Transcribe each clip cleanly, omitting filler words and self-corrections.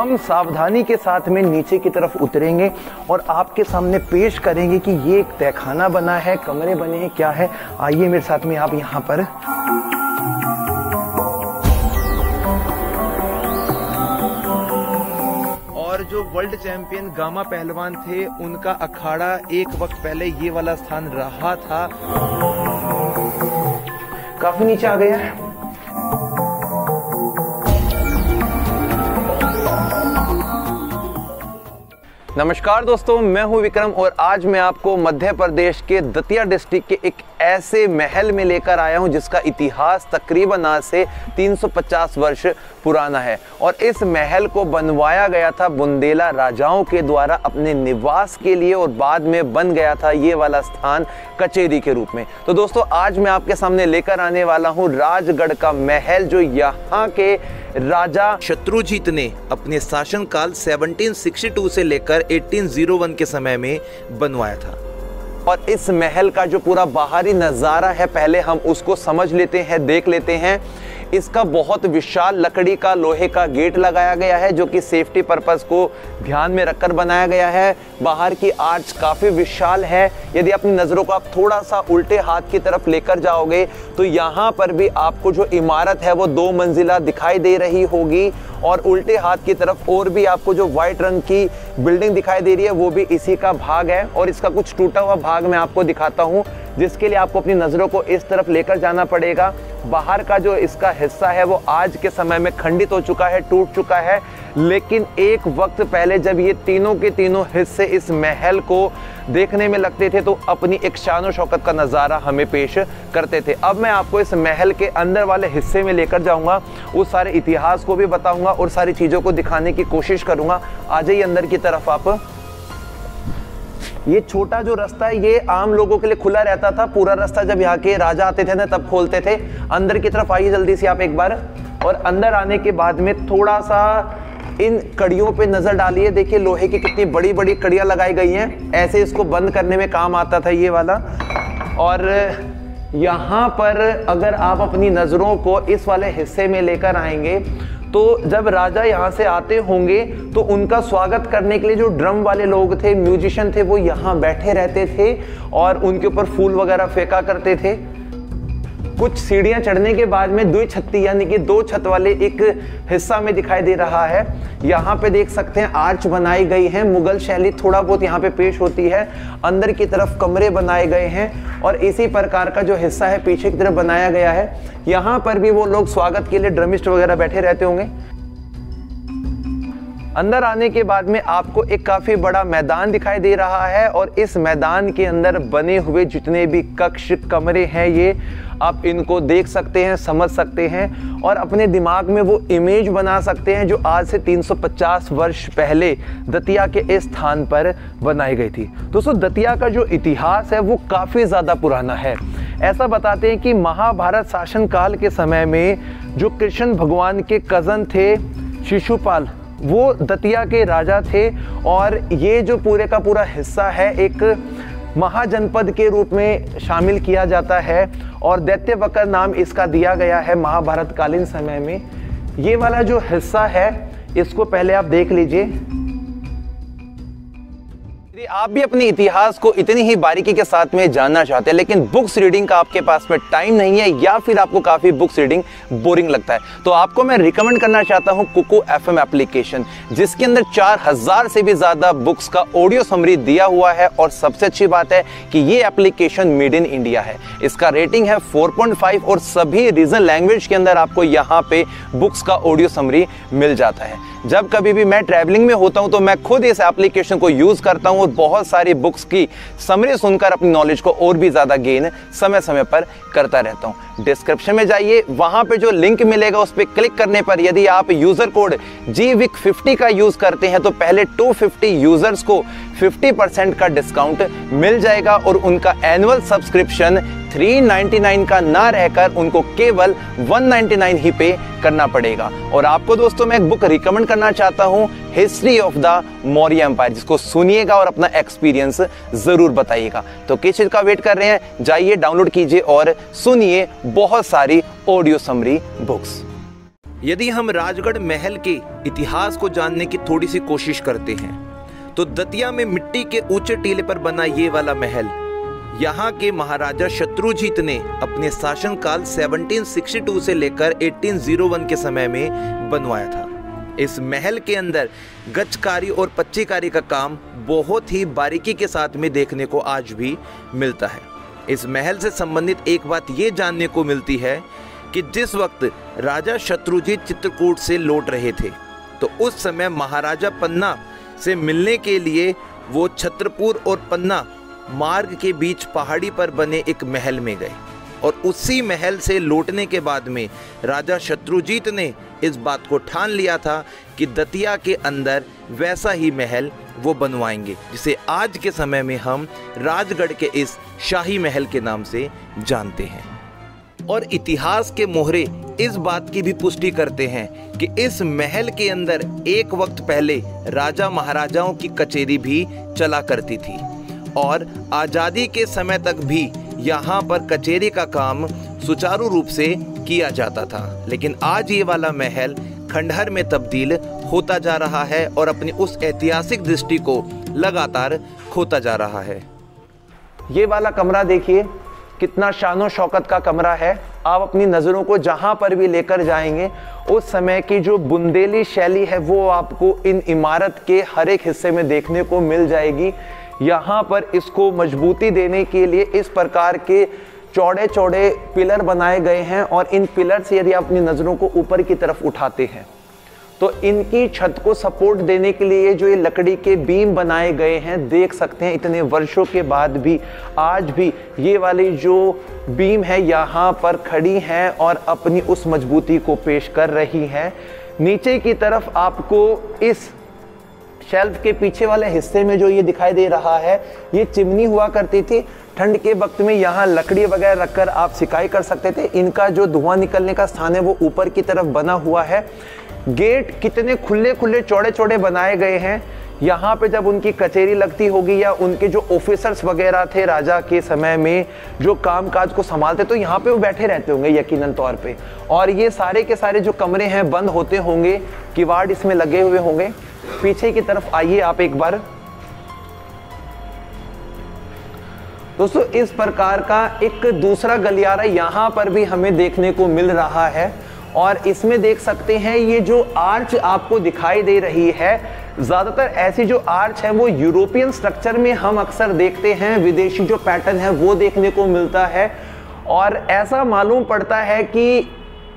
हम सावधानी के साथ में नीचे की तरफ उतरेंगे और आपके सामने पेश करेंगे कि ये एक तहखाना बना है, कमरे बने हैं, क्या है। आइए मेरे साथ में आप यहाँ पर। और जो वर्ल्ड चैंपियन गामा पहलवान थे उनका अखाड़ा एक वक्त पहले ये वाला स्थान रहा था। काफी नीचे आ गया है। नमस्कार दोस्तों, मैं हूं विक्रम और आज मैं आपको मध्य प्रदेश के दतिया डिस्ट्रिक्ट के एक ऐसे महल में लेकर आया हूं जिसका इतिहास तकरीबन आज से 350 वर्ष पुराना है। और इस महल को बनवाया गया था बुंदेला राजाओं के द्वारा अपने निवास के लिए और बाद में बन गया था ये वाला स्थान कचेरी के रूप में। तो दोस्तों आज मैं आपके सामने लेकर आने वाला हूँ राजगढ़ का महल, जो यहाँ के राजा शत्रुजीत ने अपने शासनकाल 1762 से लेकर 1801 के समय में बनवाया था। और इस महल का जो पूरा बाहरी नज़ारा है पहले हम उसको समझ लेते हैं, देख लेते हैं। इसका बहुत विशाल लकड़ी का लोहे का गेट लगाया गया है जो कि सेफ्टी पर्पस को ध्यान में रखकर बनाया गया है। बाहर की आर्च काफ़ी विशाल है। यदि अपनी नज़रों को आप थोड़ा सा उल्टे हाथ की तरफ लेकर जाओगे तो यहाँ पर भी आपको जो इमारत है वो 2 मंजिला दिखाई दे रही होगी। और उल्टे हाथ की तरफ और भी आपको जो व्हाइट रंग की बिल्डिंग दिखाई दे रही है वो भी इसी का भाग है। और इसका कुछ टूटा हुआ भाग मैं आपको दिखाता हूँ, जिसके लिए आपको अपनी नज़रों को इस तरफ लेकर जाना पड़ेगा। बाहर का जो इसका हिस्सा है वो आज के समय में खंडित हो चुका है, टूट चुका है। लेकिन एक वक्त पहले जब ये तीनों के तीनों हिस्से इस महल को देखने में लगते थे तो अपनी एक शान और शौकत का नज़ारा हमें पेश करते थे। अब मैं आपको इस महल के अंदर वाले हिस्से में लेकर जाऊंगा, उस सारे इतिहास को भी बताऊंगा और सारी चीज़ों को दिखाने की कोशिश करूंगा। आ जाइए अंदर की तरफ आप। ये छोटा जो रास्ता है ये आम लोगों के लिए खुला रहता था। पूरा रास्ता जब यहाँ के राजा आते थे ना तब खोलते थे। अंदर की तरफ आइए जल्दी से आप एक बार। और अंदर आने के बाद में थोड़ा सा इन कड़ियों पे नजर डालिए। देखिए लोहे की कितनी बड़ी बड़ी कड़ियाँ लगाई गई हैं, ऐसे इसको बंद करने में काम आता था ये वाला। और यहाँ पर अगर आप अपनी नज़रों को इस वाले हिस्से में लेकर आएंगे तो जब राजा यहाँ से आते होंगे तो उनका स्वागत करने के लिए जो ड्रम वाले लोग थे, म्यूजिशियन थे, वो यहाँ बैठे रहते थे और उनके ऊपर फूल वगैरह फेंका करते थे। कुछ सीढ़ियाँ चढ़ने के बाद में द्विछत्ती यानी कि 2 छत वाले एक हिस्सा में दिखाई दे रहा है। यहाँ पे देख सकते हैं आर्च बनाई गई है, मुगल शैली थोड़ा बहुत यहाँ पे पेश होती है। अंदर की तरफ कमरे बनाए गए हैं और इसी प्रकार का जो हिस्सा है पीछे की तरफ बनाया गया है। यहाँ पर भी वो लोग स्वागत के लिए ड्रमिस्ट वगैरह बैठे रहते होंगे। अंदर आने के बाद में आपको एक काफ़ी बड़ा मैदान दिखाई दे रहा है और इस मैदान के अंदर बने हुए जितने भी कक्ष कमरे हैं ये आप इनको देख सकते हैं, समझ सकते हैं और अपने दिमाग में वो इमेज बना सकते हैं जो आज से 350 वर्ष पहले दतिया के इस स्थान पर बनाई गई थी। दोस्तों दतिया का जो इतिहास है वो काफ़ी ज़्यादा पुराना है। ऐसा बताते हैं कि महाभारत शासन काल के समय में जो कृष्ण भगवान के कज़न थे शिशुपाल, वो दतिया के राजा थे। और ये जो पूरे का पूरा हिस्सा है एक महाजनपद के रूप में शामिल किया जाता है और दैत्यवक्र नाम इसका दिया गया है महाभारत कालीन समय में। ये वाला जो हिस्सा है इसको पहले आप देख लीजिए। आप भी अपने इतिहास को इतनी ही बारीकी के साथ में जानना चाहते हैं लेकिन बुक्स रीडिंग का आपके पास में टाइम नहीं है या फिर आपको काफ़ी बुक्स रीडिंग बोरिंग लगता है तो आपको मैं रिकमेंड करना चाहता हूं कुकू FM एप्लीकेशन, जिसके अंदर 4000 से भी ज़्यादा बुक्स का ऑडियो समरी दिया हुआ है। और सबसे अच्छी बात है कि ये एप्लीकेशन मेड इन इंडिया है। इसका रेटिंग है 4.5 और सभी रीजनल लैंग्वेज के अंदर आपको यहाँ पे बुक्स का ऑडियो समरी मिल जाता है। जब कभी भी मैं ट्रैवलिंग में होता हूं तो मैं खुद इस एप्लीकेशन को यूज़ करता हूं और बहुत सारी बुक्स की समरी सुनकर अपनी नॉलेज को और भी ज़्यादा गेन समय समय पर करता रहता हूं। डिस्क्रिप्शन में जाइए, वहां पे जो लिंक मिलेगा उस पर क्लिक करने पर यदि आप यूज़र कोड GWIC50 का यूज़ करते हैं तो पहले 250 यूज़र्स को 50% का डिस्काउंट मिल जाएगा और उनका एनुअल सब्सक्रिप्शन 399 का ना रहकर उनको केवल 199 ही पे करना पड़ेगा। और आपको दोस्तों मैं एक बुक रिकमेंड करना चाहता हूं, history of the Maurya empire, जिसको सुनिएगा और अपना एक्सपीरियंस जरूर बताइएगा। तो किस चीज का वेट कर रहे हैं, जाइए डाउनलोड कीजिए और सुनिए बहुत सारी ऑडियो समरी बुक्स। यदि हम राजगढ़ महल के इतिहास को जानने की थोड़ी सी कोशिश करते हैं तो दतिया में मिट्टी के ऊंचे टीले पर बना ये वाला महल यहाँ के महाराजा शत्रुजीत ने अपने शासनकाल 1762 से लेकर 1801 के समय में बनवाया था। इस महल के अंदर गच्छकारी और पच्चीकारी का काम बहुत ही बारीकी के साथ में देखने को आज भी मिलता है। इस महल से संबंधित एक बात ये जानने को मिलती है कि जिस वक्त राजा शत्रुजीत चित्रकूट से लौट रहे थे तो उस समय महाराजा पन्ना से मिलने के लिए वो छत्रपुर और पन्ना मार्ग के बीच पहाड़ी पर बने एक महल में गए और उसी महल से लौटने के बाद में राजा शत्रुजीत ने इस बात को ठान लिया था कि दतिया के अंदर वैसा ही महल वो बनवाएंगे जिसे आज के समय में हम राजगढ़ के इस शाही महल के नाम से जानते हैं। और इतिहास के मोहरे इस बात की भी पुष्टि करते हैं कि इस महल के अंदर एक वक्त पहले राजा महाराजाओं की कचेरी भी चला करती थी और आज़ादी के समय तक भी यहाँ पर कचेरी का काम सुचारू रूप से किया जाता था। लेकिन आज ये वाला महल खंडहर में तब्दील होता जा रहा है और अपनी उस ऐतिहासिक दृष्टि को लगातार खोता जा रहा है। ये वाला कमरा देखिए कितना शानो शौकत का कमरा है। आप अपनी नज़रों को जहां पर भी लेकर जाएंगे उस समय की जो बुंदेली शैली है वो आपको इन इमारत के हर एक हिस्से में देखने को मिल जाएगी। यहाँ पर इसको मजबूती देने के लिए इस प्रकार के चौड़े चौड़े पिलर बनाए गए हैं और इन पिलर से यदि आप अपनी नज़रों को ऊपर की तरफ उठाते हैं तो इनकी छत को सपोर्ट देने के लिए जो ये लकड़ी के बीम बनाए गए हैं, देख सकते हैं इतने वर्षों के बाद भी आज भी ये वाली जो बीम है यहाँ पर खड़ी हैं और अपनी उस मजबूती को पेश कर रही हैं। नीचे की तरफ आपको इस शेल्फ के पीछे वाले हिस्से में जो ये दिखाई दे रहा है ये चिमनी हुआ करती थी। ठंड के वक्त में यहाँ लकड़ी वगैरह रखकर आप सिकाई कर सकते थे। इनका जो धुआं निकलने का स्थान है वो ऊपर की तरफ बना हुआ है। गेट कितने खुले खुले चौड़े चौड़े बनाए गए हैं। यहाँ पे जब उनकी कचेरी लगती होगी या उनके जो ऑफिसर्स वगैरह थे राजा के समय में जो कामकाज को संभालते तो यहाँ पे वो बैठे रहते होंगे यकीनन तौर पे। और ये सारे के सारे जो कमरे हैं बंद होते होंगे, किवाड़ इसमें लगे हुए होंगे। पीछे की तरफ आइए आप एक बार दोस्तों। इस प्रकार का एक दूसरा गलियारा यहाँ पर भी हमें देखने को मिल रहा है और इसमें देख सकते हैं ये जो आर्च आपको दिखाई दे रही है, ज़्यादातर ऐसी जो आर्च है वो यूरोपियन स्ट्रक्चर में हम अक्सर देखते हैं। विदेशी जो पैटर्न है वो देखने को मिलता है और ऐसा मालूम पड़ता है कि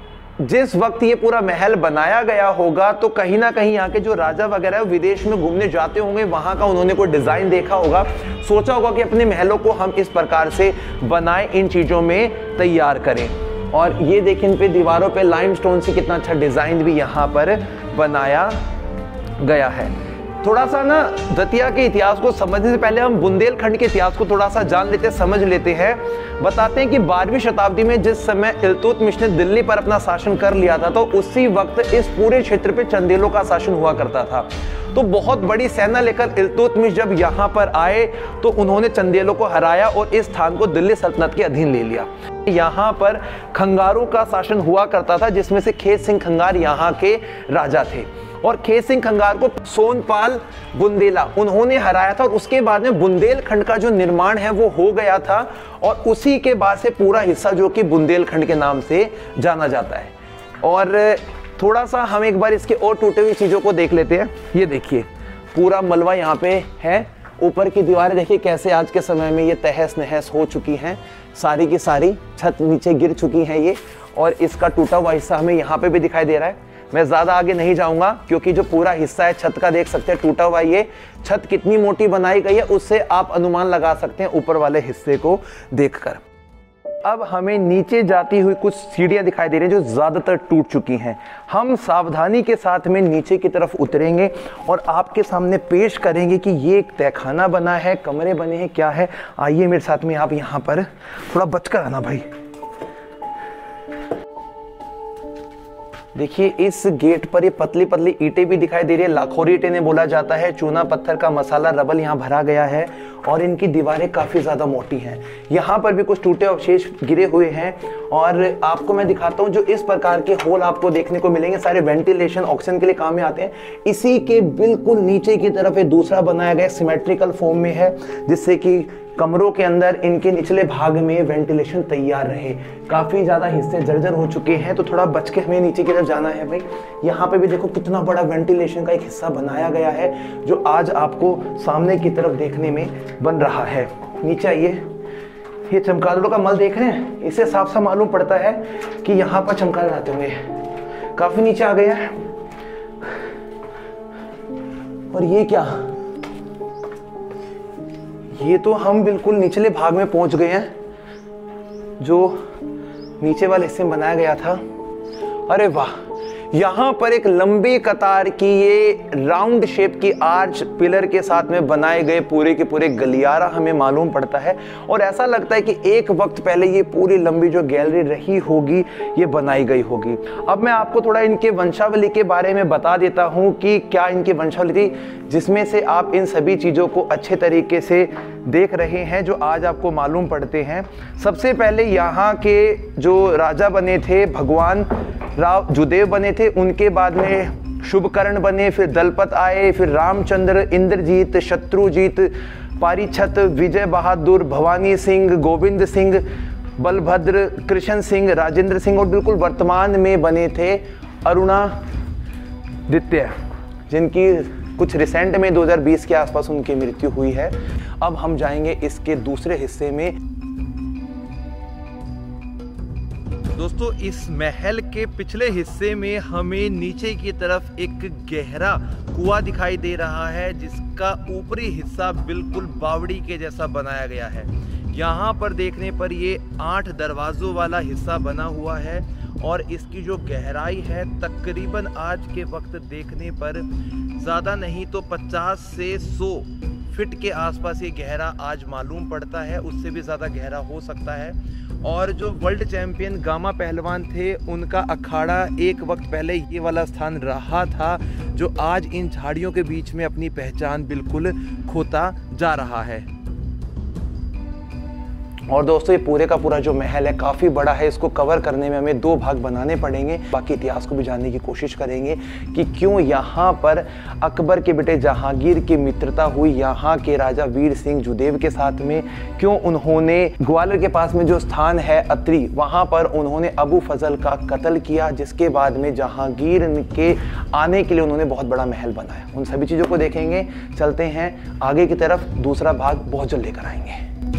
जिस वक्त ये पूरा महल बनाया गया होगा तो कहीं ना कहीं यहाँ के जो राजा वगैरह विदेश में घूमने जाते होंगे, वहाँ का उन्होंने कोई डिज़ाइन देखा होगा, सोचा होगा कि अपने महलों को हम इस प्रकार से बनाएं, इन चीज़ों में तैयार करें। और ये देखिए इन पे दीवारों पे लाइमस्टोन से कितना अच्छा डिज़ाइन भी यहाँ पर बनाया गया है। थोड़ा सा ना दतिया के इतिहास को समझने से पहले हम बुंदेलखंड के इतिहास को थोड़ा सा जान लेते, समझ लेते हैं। बताते हैं कि 12वीं शताब्दी में जिस समय इल्तुतमिश ने दिल्ली पर अपना शासन कर लिया था तो उसी वक्त इस पूरे क्षेत्र पे चंदेलों का शासन हुआ करता था। तो बहुत बड़ी सेना लेकर इल्तुतमिश जब यहाँ पर आए तो उन्होंने चंदेलों को हराया और इस स्थान को दिल्ली सल्तनत के अधीन ले लिया। यहाँ पर खंगारों का शासन हुआ करता था जिसमें से खेत सिंह खंगार यहाँ के राजा थे और खेत सिंह खंगार को सोनपाल बुंदेला उन्होंने हराया था और उसके बाद में बुंदेलखंड का जो निर्माण है वो हो गया था और उसी के बाद से पूरा हिस्सा जो कि बुंदेलखंड के नाम से जाना जाता है। और थोड़ा सा हम एक बार इसके और टूटे हुई चीज़ों को देख लेते हैं। ये देखिए पूरा मलबा यहाँ पे है, ऊपर की दीवारें देखिए कैसे आज के समय में ये तहस नहस हो चुकी हैं, सारी की सारी छत नीचे गिर चुकी हैं ये, और इसका टूटा हुआ हिस्सा हमें यहाँ पे भी दिखाई दे रहा है। मैं ज़्यादा आगे नहीं जाऊँगा क्योंकि जो पूरा हिस्सा है छत का देख सकते हैं टूटा हुआ, ये छत कितनी मोटी बनाई गई है उससे आप अनुमान लगा सकते हैं ऊपर वाले हिस्से को देखकर। अब हमें नीचे जाती हुई कुछ सीढ़ियाँ दिखाई दे रही हैं जो ज़्यादातर टूट चुकी हैं। हम सावधानी के साथ में नीचे की तरफ उतरेंगे और आपके सामने पेश करेंगे कि ये एक तहखाना बना है, कमरे बने हैं, क्या है। आइए मेरे साथ में आप यहाँ पर थोड़ा बचकर आना भाई। देखिए इस गेट पर ये पतली पतली ईंटें भी दिखाई दे रही है, लाखोरी ईंटें ने बोला जाता है। चूना पत्थर का मसाला रबल यहाँ भरा गया है और इनकी दीवारें काफ़ी ज़्यादा मोटी हैं। यहाँ पर भी कुछ टूटे अवशेष गिरे हुए हैं और आपको मैं दिखाता हूँ, जो इस प्रकार के होल आपको देखने को मिलेंगे सारे वेंटिलेशन ऑक्सीजन के लिए काम में आते हैं। इसी के बिल्कुल नीचे की तरफ एक दूसरा बनाया गया सिमेट्रिकल फॉर्म में है, जिससे कि कमरों के अंदर इनके निचले भाग में वेंटिलेशन तैयार रहे। काफ़ी ज़्यादा हिस्से जर्जर हो चुके हैं, तो थोड़ा बच के हमें नीचे की तरफ जाना है भाई। यहाँ पे भी देखो कितना बड़ा वेंटिलेशन का एक हिस्सा बनाया गया है, जो आज आपको सामने की तरफ देखने में बन रहा है। नीचे आइए, ये चमगादड़ों का मल देख रहे हैं, इससे साफ साफ मालूम पड़ता है कि यहाँ पर चमगादड़ आते होंगे। काफ़ी नीचे आ गया है। और ये क्या, ये तो हम बिल्कुल निचले भाग में पहुंच गए हैं, जो नीचे वाले हिस्से में बनाया गया था। अरे वाह, यहाँ पर एक लंबी कतार की ये राउंड शेप की आर्च पिलर के साथ में बनाए गए पूरे के पूरे गलियारा हमें मालूम पड़ता है। और ऐसा लगता है कि एक वक्त पहले ये पूरी लंबी जो गैलरी रही होगी ये बनाई गई होगी। अब मैं आपको थोड़ा इनके वंशावली के बारे में बता देता हूँ कि क्या इनकी वंशावली थी, जिसमें से आप इन सभी चीज़ों को अच्छे तरीके से देख रहे हैं, जो आज आपको मालूम पड़ते हैं। सबसे पहले यहाँ के जो राजा बने थे भगवान राव जुदेव बने थे, उनके बाद में शुभकर्ण बने, फिर दलपत आए, फिर रामचंद्र, इंद्रजीत, शत्रुजीत, पारीछत, विजय बहादुर, भवानी सिंह, गोविंद सिंह, बलभद्र, कृष्ण सिंह, राजेंद्र सिंह, और बिल्कुल वर्तमान में बने थे अरुणादित्य, जिनकी कुछ रिसेंट में 2020 के आसपास उनकी मृत्यु हुई है। अब हम जाएंगे इसके दूसरे हिस्से में। दोस्तों, इस महल के पिछले हिस्से में हमें नीचे की तरफ एक गहरा कुआं दिखाई दे रहा है, जिसका ऊपरी हिस्सा बिल्कुल बावड़ी के जैसा बनाया गया है। यहाँ पर देखने पर ये 8 दरवाजों वाला हिस्सा बना हुआ है और इसकी जो गहराई है तकरीबन आज के वक्त देखने पर ज़्यादा नहीं तो 50 से 100 फीट के आसपास ये गहरा आज मालूम पड़ता है, उससे भी ज़्यादा गहरा हो सकता है। और जो वर्ल्ड चैंपियन गामा पहलवान थे, उनका अखाड़ा एक वक्त पहले ये वाला स्थान रहा था, जो आज इन झाड़ियों के बीच में अपनी पहचान बिल्कुल खोता जा रहा है। और दोस्तों, ये पूरे का पूरा जो महल है काफ़ी बड़ा है, इसको कवर करने में हमें 2 भाग बनाने पड़ेंगे। बाकी इतिहास को भी जानने की कोशिश करेंगे कि क्यों यहाँ पर अकबर के बेटे जहांगीर की मित्रता हुई यहाँ के राजा वीर सिंह जुदेव के साथ में, क्यों उन्होंने ग्वालियर के पास में जो स्थान है अत्री, वहाँ पर उन्होंने अबू फजल का कत्ल किया, जिसके बाद में जहांगीर के आने के लिए उन्होंने बहुत बड़ा महल बनाया। उन सभी चीज़ों को देखेंगे। चलते हैं आगे की तरफ, दूसरा भाग बहुत जल्द लेकर आएंगे।